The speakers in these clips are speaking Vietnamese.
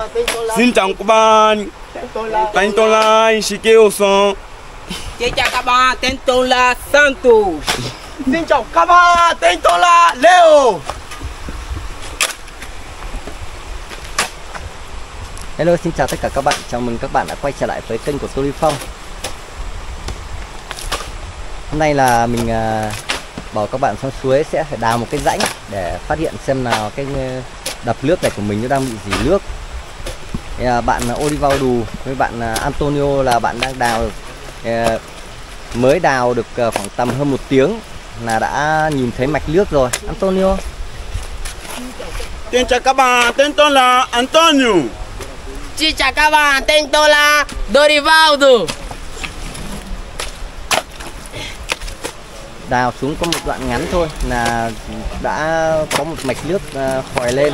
Xin chào các bạn. Tên tôi là Shikeo Son. Xin chào các bạn, tên tôi là Santo. Xin chào các bạn, tên tôi là Leo. Hello, xin chào tất cả các bạn. Chào mừng các bạn đã quay trở lại với kênh của Tô Phong. Hôm nay là mình bảo các bạn xuống suối sẽ phải đào một cái rãnh để phát hiện xem nào cái đập nước này của mình nó đang bị dỉ nước. Thì, bạn Olivaldo với bạn Antonio là bạn đang đào, mới đào được khoảng tầm hơn 1 tiếng là đã nhìn thấy mạch nước rồi. Antonio. Xin chào các bạn, tên tôi là Antonio. Xin chào các bạn, tên tôi là Dorivaldo. Đào xuống có một đoạn ngắn thôi là đã có một mạch nước khòi lên.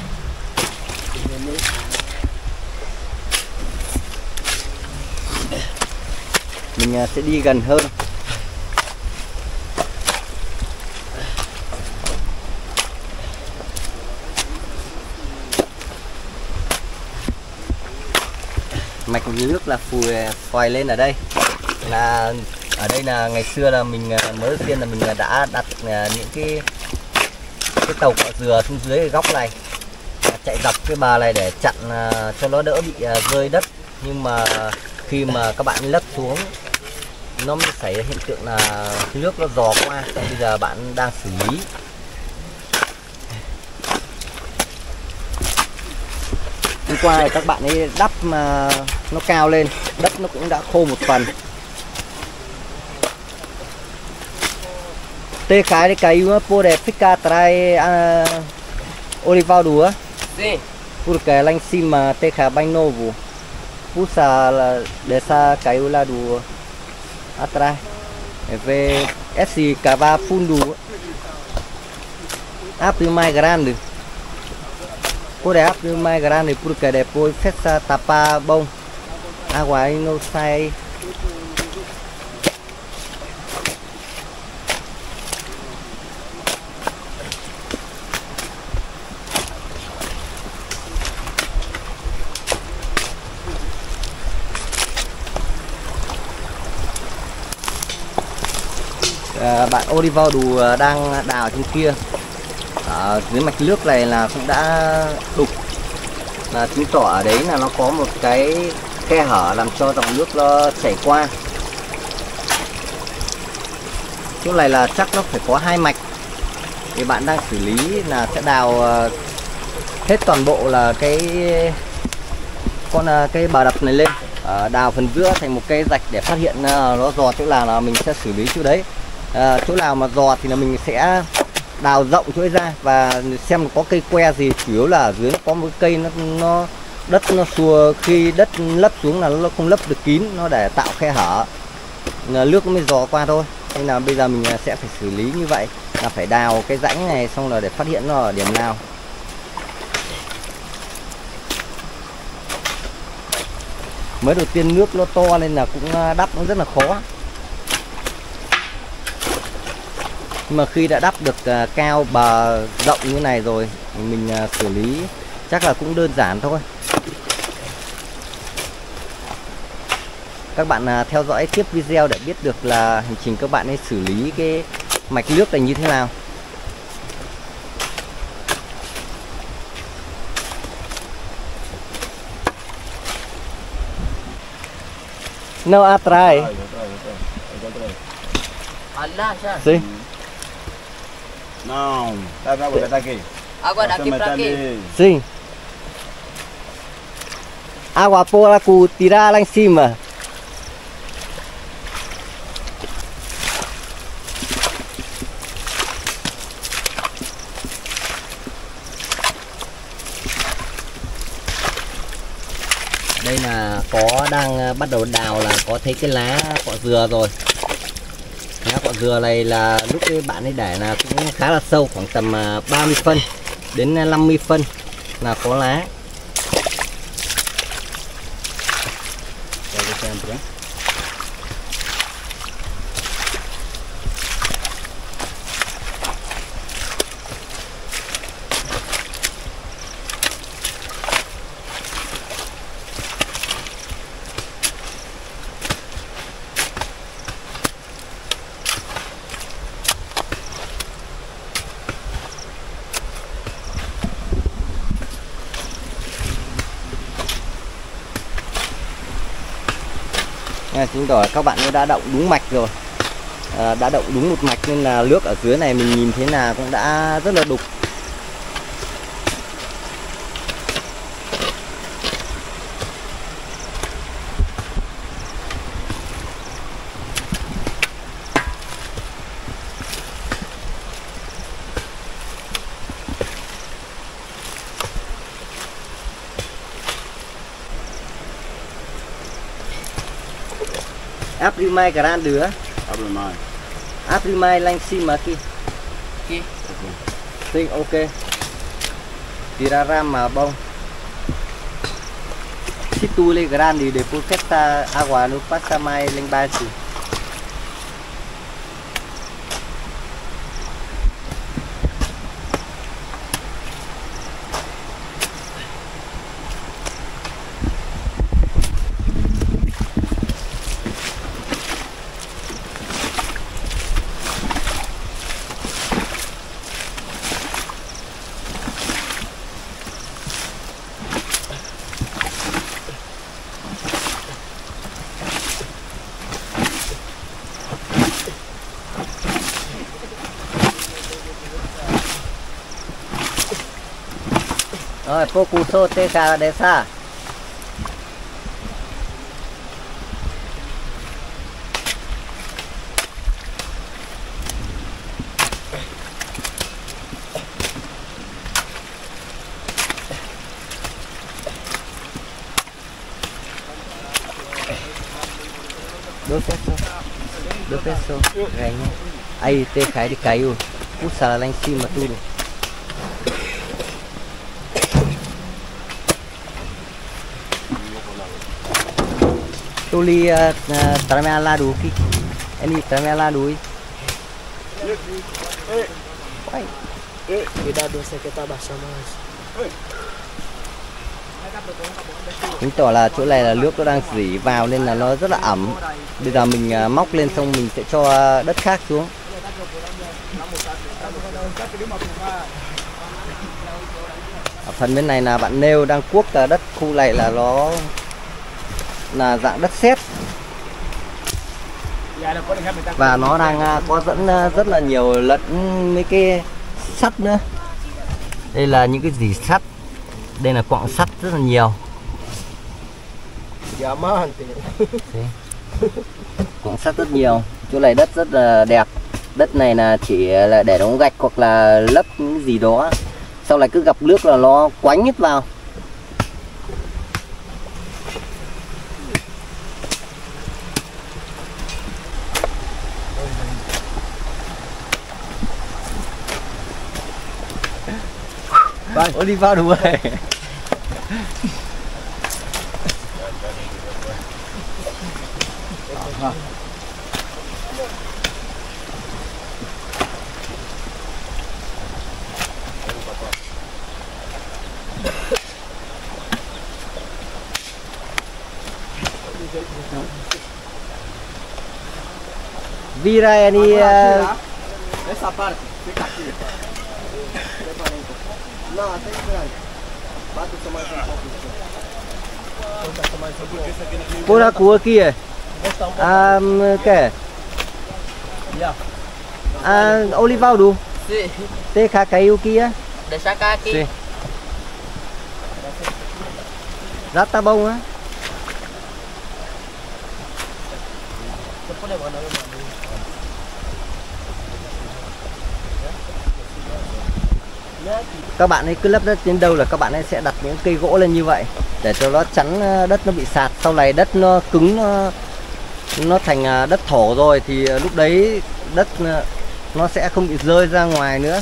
Mình sẽ đi gần hơn. Mạch nước là phòi lên ở đây. Là ở đây là ngày xưa là mình mới đầu tiên là mình đã đặt những cái tàu cọ dừa xuống dưới cái góc này, chạy dọc cái bờ này để chặn cho nó đỡ bị rơi đất. Nhưng mà khi mà các bạn lấp xuống nó mới xảy ra hiện tượng là nước nó dò qua. Bây giờ bạn đang xử lý. Hôm qua thì các bạn ấy đắp mà nó cao lên, đất nó cũng đã khô một phần. Te cai caiu pode ficar atrás Olivaldo. Sim. Porque lá em cima tem bem novo. Puxa dessa caiu lá do atrás. Ve esse cavar fundo. Abre mais grande. Pode abrir mais grande porque depois fecha tapa bom. Água aí não sai. Bạn Olivaldo đang đào trên kia. Ở dưới mạch nước này là cũng đã đục, là chứng tỏ ở đấy là nó có một cái khe hở làm cho dòng nước nó chảy qua. Chỗ này là chắc nó phải có 2 mạch. Thì bạn đang xử lý là sẽ đào hết toàn bộ là cái bờ đập này lên, đào phần giữa thành một cái rạch để phát hiện nó dò chỗ nào là mình sẽ xử lý chỗ đấy. Chỗ nào mà dò thì là mình sẽ đào rộng chỗ ấy ra và xem có cây que gì. Chủ yếu là ở dưới nó có một cây nó đất nó xùa, khi đất lấp xuống là nó không lấp được kín, nó để tạo khe hở, nước nó mới dò qua thôi. Nên là bây giờ mình sẽ phải xử lý như vậy, là phải đào cái rãnh này xong rồi để phát hiện nó ở điểm nào. Mới đầu tiên nước nó to nên là cũng đắp nó rất là khó. Nhưng mà khi đã đắp được cao bờ rộng như này rồi thì mình xử lý chắc là cũng đơn giản thôi. Các bạn theo dõi tiếp video để biết được là hành trình các bạn ấy xử lý cái mạch nước này như thế nào. No atrás. Sim. Não, tá pra botar aqui. Agora daqui pra aqui. Sim. Água para tirar lá em cima. Đây là đang bắt đầu đào là có thấy cái lá cọ dừa rồi. Lá cọ dừa này là lúc cái bạn ấy để là cũng khá là sâu, khoảng tầm 30 phân đến 50 phân là có lá. Chứng tỏ là các bạn đã động đúng mạch rồi, đã động đúng một mạch nên là nước ở dưới này mình nhìn thế nào cũng đã rất là đục. Aprimai karan đứa. Aprimai lanh sim mà kia. Tinh ok. Tiraram mà bông. Situ le grande de pulqueta agua no pasa mai lên baixo. Rồi, Pokuso Teka Desa. Dos pesos. Ganha. Aí, Teka, ele caiu. Puxa lá em cima tudo. Tuli tramea la đủ ki, anh tramea la đủ. Cuidado, você que tá baixando mais. Chứng tỏ là chỗ này là nước nó đang rỉ vào nên là nó rất là ẩm. Bây giờ mình móc lên xong mình sẽ cho đất khác xuống. Ở phần bên này là bạn nêu đang cuốc đất khu này là nó là dạng đất sét và nó đang có dẫn rất là nhiều lẫn mấy cái sắt nữa. Đây là những cái gì sắt, đây là quặng sắt rất là nhiều. Quặng sắt rất nhiều. Chỗ này đất rất là đẹp. Đất này là chỉ là để đóng gạch hoặc là lấp những gì đó, sau này cứ gặp nước là nó quánh hết vào. Oliva đủ rồi. Vira any Essa parte, fica aqui. Não, até grande. Bate só mais um pouco. Pura cua kia. Kẻ. Oliva đủ. Te caiu kia. Deixa cá aqui. Sim. Já tá bom, né? Các bạn ấy cứ lấp đất đến đâu là các bạn ấy sẽ đặt những cây gỗ lên như vậy để cho nó chắn đất nó bị sạt. Sau này đất nó cứng, nó thành đất thổ rồi thì lúc đấy đất nó sẽ không bị rơi ra ngoài nữa.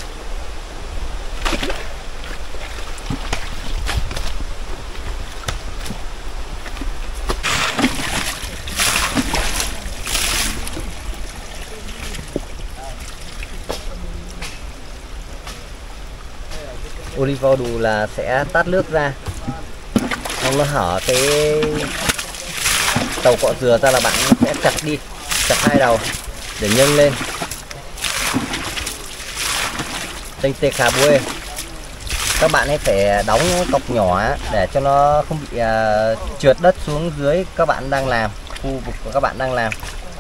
Oliva đủ là sẽ tát nước ra, xong nó hở cái tàu cọ dừa ra là bạn sẽ chặt đi, chặt hai đầu để nhân lên. Tinh tê khá bue. Các bạn ấy phải đóng cọc nhỏ để cho nó không bị trượt đất xuống dưới các bạn đang làm. khu vực của các bạn đang làm.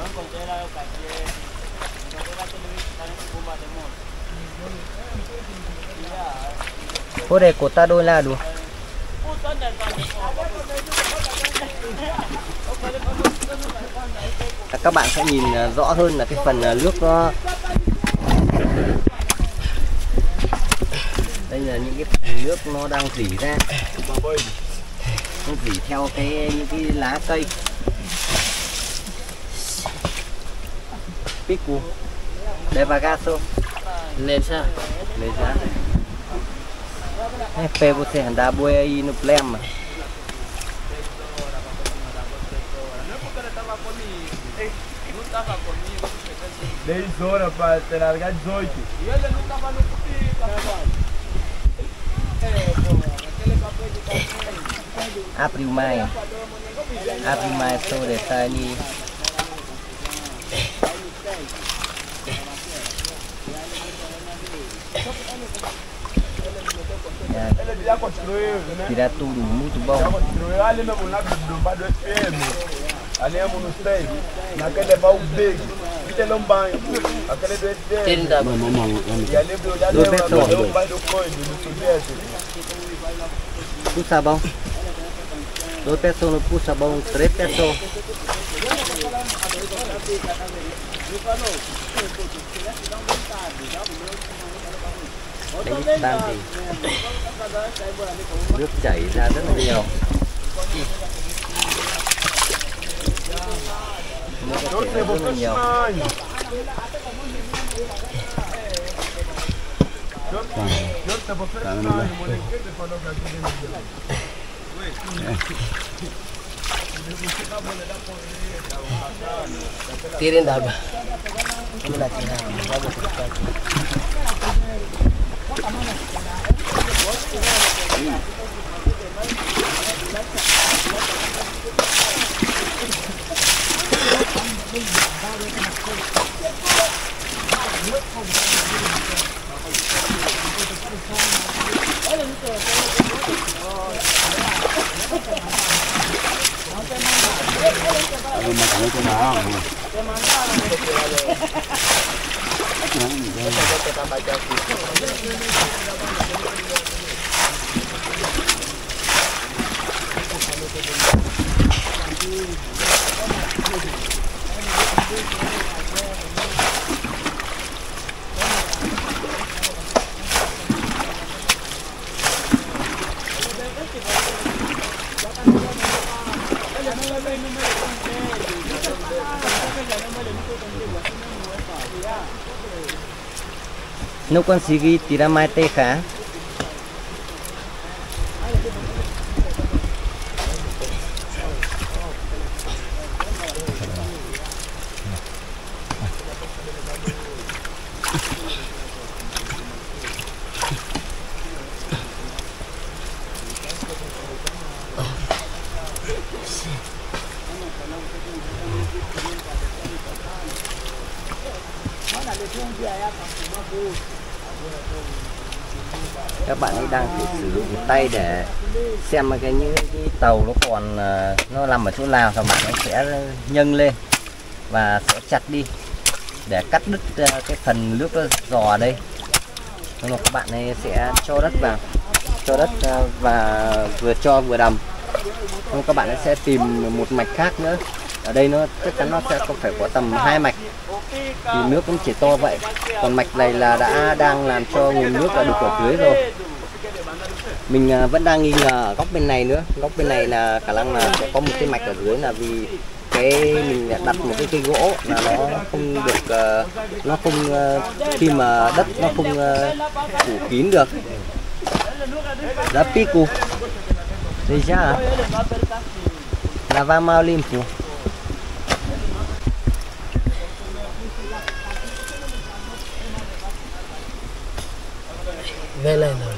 Puede cortar đôi la được. Các bạn sẽ nhìn rõ hơn là cái phần nước nó, đây là những cái phần nước nó đang rỉ ra, nó rỉ theo những cái lá cây. Pico devagato Nessa. Leza pe você andar boi aí no plema. Horas para te largar 18. E ele não estava no April Mai sobre tani. Ele já construiu, né? Tirar tudo muito bom. Já construiu ali mesmo na do FM. Ali é no stage. Naquele vai o big. Este é um banho. Aquele do FM. Tinta. E ali do lado do bairro do Coelho, no Sudeste. Puxa sabão. 2 pessoas no puxa sabão, 3 pessoas. Đánh tan thì nước chảy ra rất là nhiều. Nước chảy ra rất là nhiều. Tirin d'alba. Não consegui tirar mais teca. Các bạn ấy đang thử sử dụng tay để xem những cái tàu nó còn nó nằm ở chỗ nào, thì bạn ấy sẽ nhân lên và sẽ chặt đi để cắt đứt cái phần nước nó dò ở đây. Xong rồi các bạn ấy sẽ cho đất vào, cho đất và vừa cho vừa đầm. Xong các bạn ấy sẽ tìm một mạch khác nữa. Ở đây nó chắc chắn nó sẽ phải có tầm 2 mạch, thì nước cũng chỉ to vậy. Còn mạch này là đang làm cho nguồn nước là được ở dưới rồi. Mình vẫn đang nghi ngờ ở góc bên này nữa. Góc bên này là khả năng là sẽ có một cái mạch ở dưới, là vì mình đặt một cái cây gỗ là nó không được, nó không khi mà đất nó không phủ kín được. Đã pico. Đây já. Lavar mal limpo. Vela não.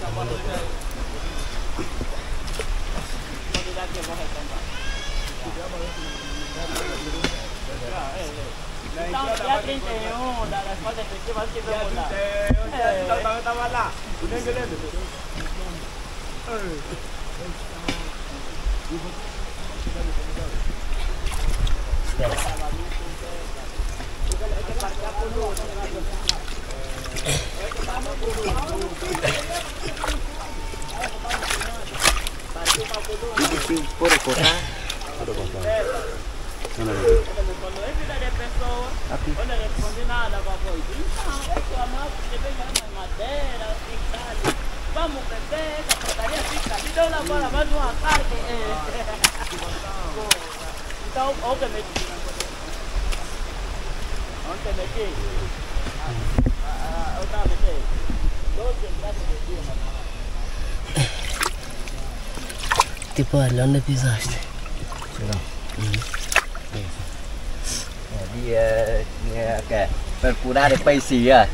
Então, dia 31 da escola efetiva, que vai mudar. Estava lá. Puro cortar. Quando ele vira de pessoa, quando ele responde nada, papai, então, é que a mãe deve ganhar madeira, assim, vamos beber, a portaria fica ali, deu lá agora mais uma carne. Então, ontem meti. Ontem meti. Eu estava metendo 12 pratos de dia. Tipo, ali onde pisaste? Đi kìa, phần cú đa để bay xì à.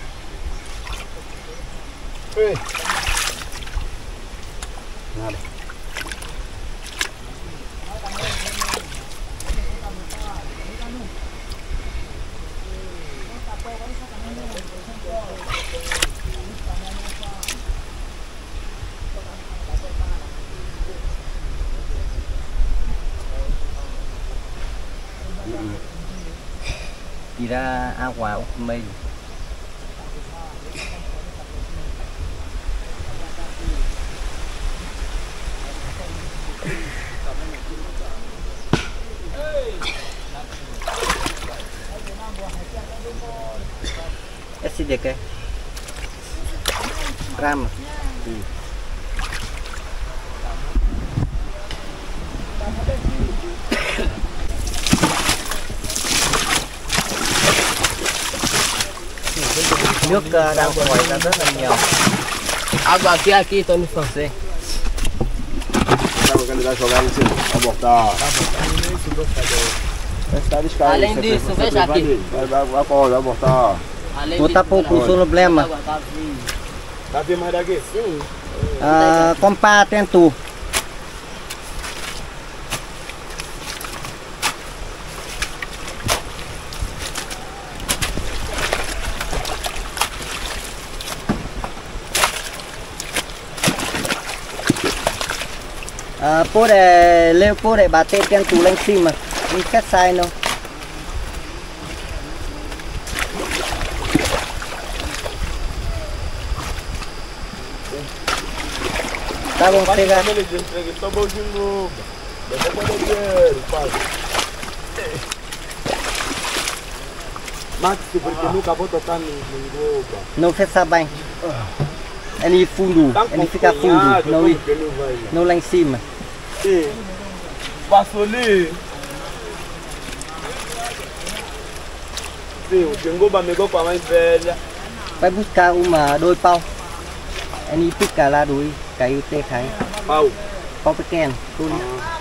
Tira agua o meio. Esse daqui. Ram. Nước đang khỏi ra rất là nhiều. Água aqui, Tony Francês. Além disso, veja aqui. Botar pouco problema. Tá vendo mais daqui? Sim. Comprar tento. Pode bater tento lá em cima. Não quer sair não. Tá bom, pegar. Só bolzinho novo. Depois pode dinheiro, pai. Max, porque nunca vou tocar no roupa. Não fez bem. Ele fundo, ele fica fundo, não lá em cima. Sim. Passou ali. Sim, o Tingoba me com a mãe velha. Vai buscar đôi pau. Ele fica lá đuôi, caiu tê khai. Pau. Pau pequeno, tudo.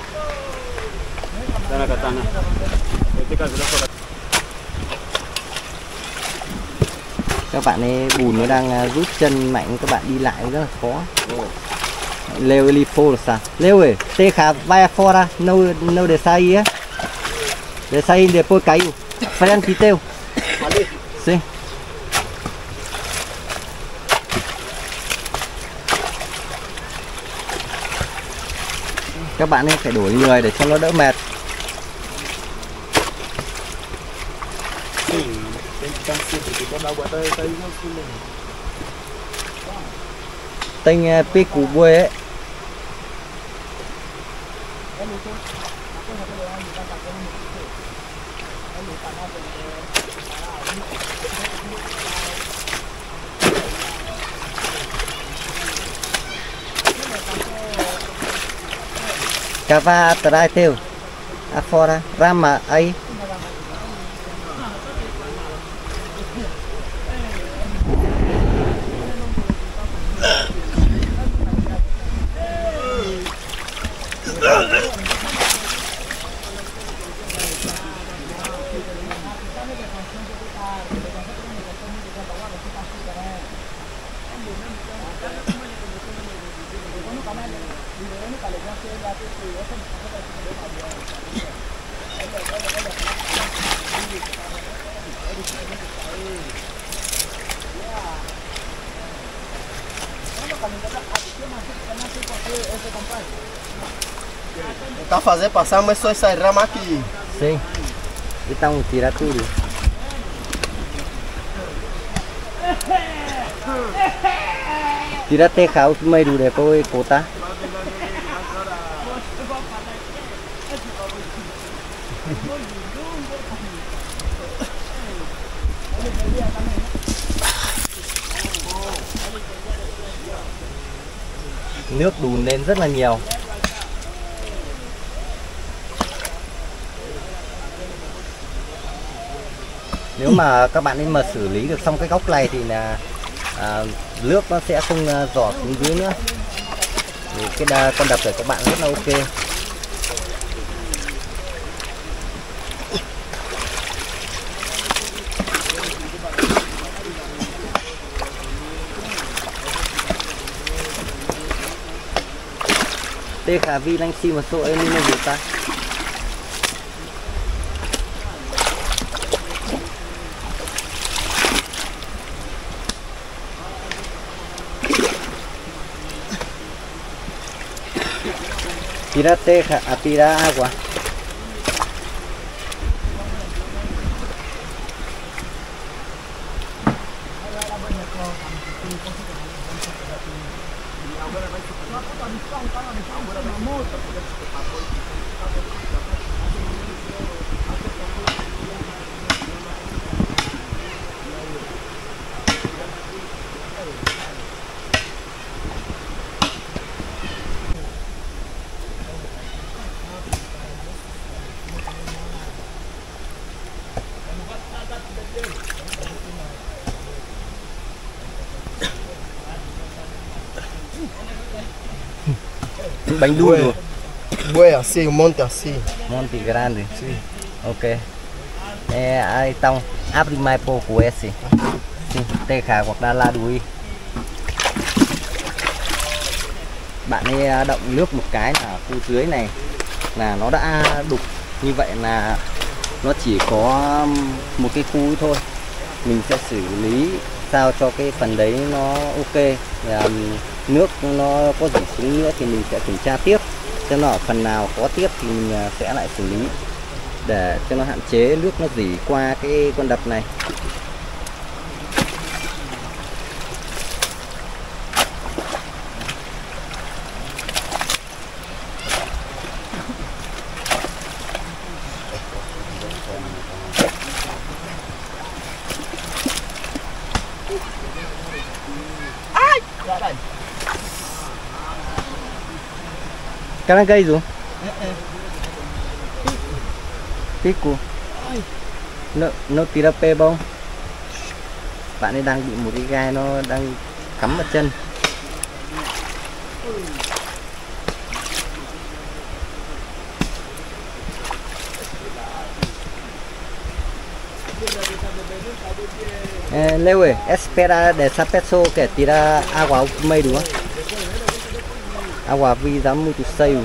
Dá katana. Các bạn ấy bùn nó đang rút chân mạnh, các bạn đi lại rất là khó. Leo elifo là sao? Leo ơi, tê khá vai fora, no để sai á. Để sai depois caiu. Frente que teu. Sim. Các bạn ấy phải đổi người để cho nó đỡ mệt. Tên pi củ bùi ấy. Cava atrás teu. Afora. Rama aí. Tá fazendo passar, mas só essa rama aqui. Sim. Então tira tudo. Tira até khảo meio đủ để coi cô ta. Nước đùn lên rất là nhiều. Nếu mà các bạn ấy mà xử lý được xong cái góc này thì là nước nó sẽ không rỏ xuống dưới nữa. Thì cái con đập của các bạn rất là ok. Tê khả vi lanh xì một số em như gì ta. Tira teja, tira agua. Bánh đuôi rồi. Bué assim, monte assim. Monte grande. Sim. Ok. Então, abre mais pouco esse. Sim, tê khả hoặc là la đuôi. Bạn ấy động nước một cái là khu dưới này là nó đã đục, như vậy là nó chỉ có một cái khu thôi. Mình sẽ xử lý sao cho cái phần đấy nó ok. Nước nó có rỉ xuống nữa thì mình sẽ kiểm tra tiếp, cho nó ở phần nào có tiếp thì mình sẽ lại xử lý để cho nó hạn chế nước nó rỉ qua cái con đập này. Cái này cây rồi. Pico. Nó tira pe bông. Bạn ấy đang bị một cái gai nó đang cắm vào chân. Leo, espera de esa peso que tira agua meio, ¿no? Agua vida muito seio.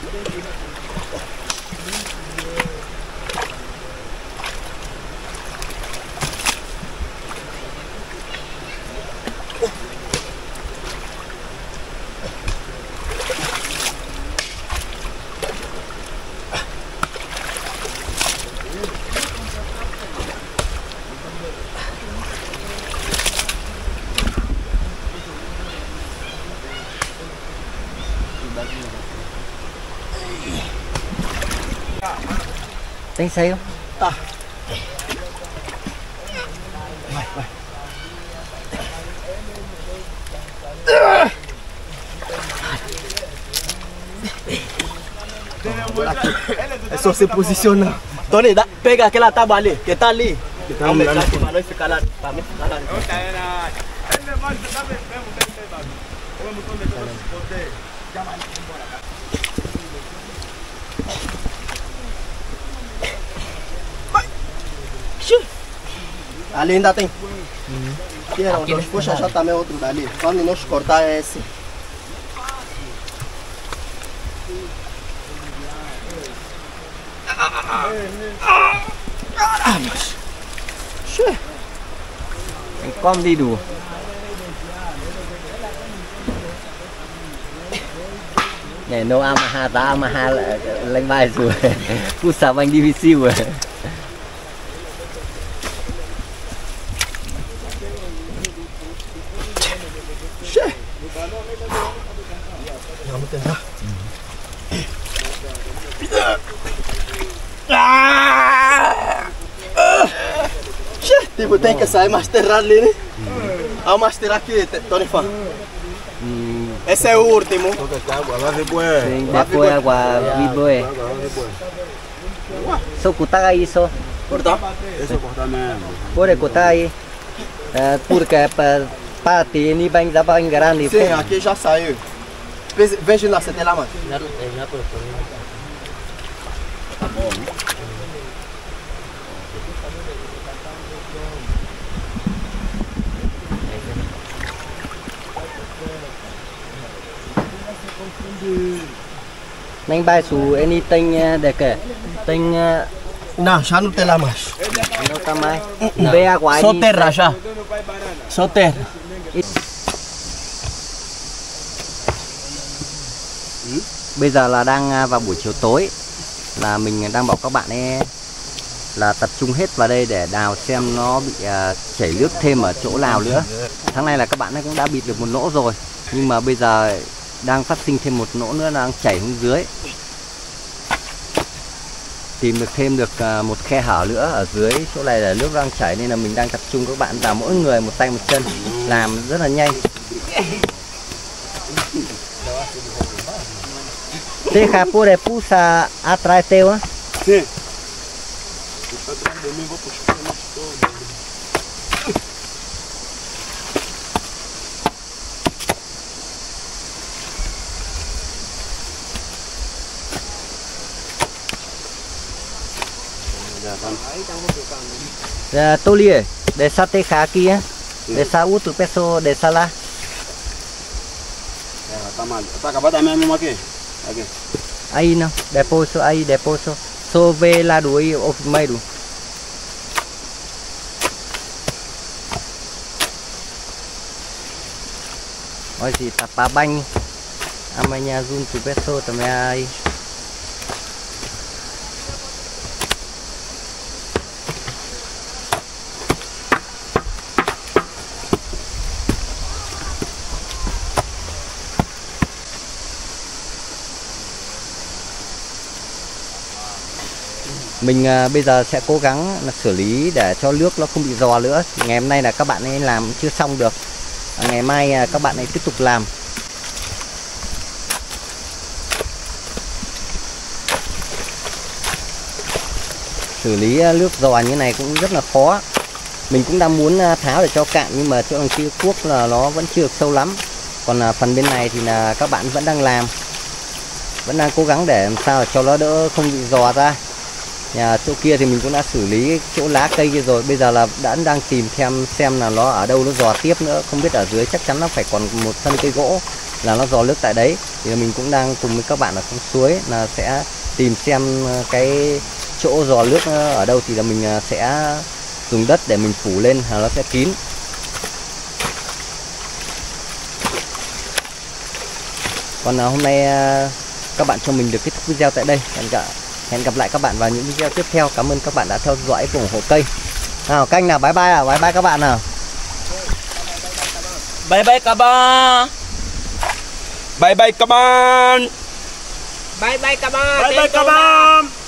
Tem sale? Tá. É só se posicionar. Tony, pega aquela tábua ali, que tá ali. Não me deixa para nós ficar lá, para mim ficar lá. Ali ainda tem. Tira, puxa já também outro dali. Quando nós cortar esse. Con đi đủ. Này no amaha ta amaha lên vai rồi. Cú sao anh đi siêu rồi. Tipo, tem que sair master ali, né? Ao master aqui, Tony Fan. Esse é o último. Sim, depois agora viboe. Só cortar aí só. Cortar? Pode cortar aí. Porque para ter ni bem dá para enganar ni. Sim, aqui já saiu. Veja lá, você tem lá, mano. Nem bay su anything để kể. Tinh Não, já não tem lá mais. nó ta mai. Be quái Só đi. terra já. Só terra. Bây giờ là đang vào buổi chiều tối, là mình đang bảo các bạn ấy là tập trung hết vào đây để đào xem nó bị chảy nước thêm ở chỗ nào nữa. Tháng này là các bạn ấy cũng đã bịt được một lỗ rồi, nhưng mà bây giờ đang phát sinh thêm một lỗ nữa đang chảy xuống dưới. Tìm được thêm được một khe hở nữa ở dưới chỗ này là nước đang chảy, nên là mình đang tập trung các bạn vào mỗi người một tay một chân, làm rất là nhanh. Deja pure pusa atrás teu, á. Sim. Tolie, desa teja aquí, desa utu peso desa la. Tá acabado mesmo aqui. Aqui. Aí não, depois aí depois só về là đuổi of mày đủ. Ôi gì tapa banh, amanya zoom tu peso tamai. Mình bây giờ sẽ cố gắng là xử lý để cho nước nó không bị rò nữa. Ngày hôm nay là các bạn ấy làm chưa xong được, ngày mai các bạn ấy tiếp tục làm. Xử lý nước rò như này cũng rất là khó. Mình cũng đang muốn tháo để cho cạn, nhưng mà chỗ đằng kia cuốc là nó vẫn chưa được sâu lắm. Còn phần bên này thì là các bạn vẫn đang làm, vẫn đang cố gắng để làm sao cho nó đỡ không bị rò ra. Nhà chỗ kia thì mình cũng đã xử lý chỗ lá cây kia rồi, bây giờ là đang tìm xem là nó ở đâu nó rò tiếp nữa, không biết ở dưới chắc chắn nó phải còn một thân cây gỗ là nó rò nước tại đấy. Thì mình cũng đang cùng với các bạn ở xuống suối là sẽ tìm xem cái chỗ rò nước ở đâu, thì là mình sẽ dùng đất để mình phủ lên là nó sẽ kín. Còn hôm nay các bạn cho mình được kết thúc video tại đây. Hẹn gặp lại các bạn vào những video tiếp theo. Cảm ơn các bạn đã theo dõi và ủng hộ kênh. Nào kênh nào, bye bye bye bye các bạn nào. Bye bye các bạn. Bye bye các bạn. Bye bye các bạn. Bye bye các bạn.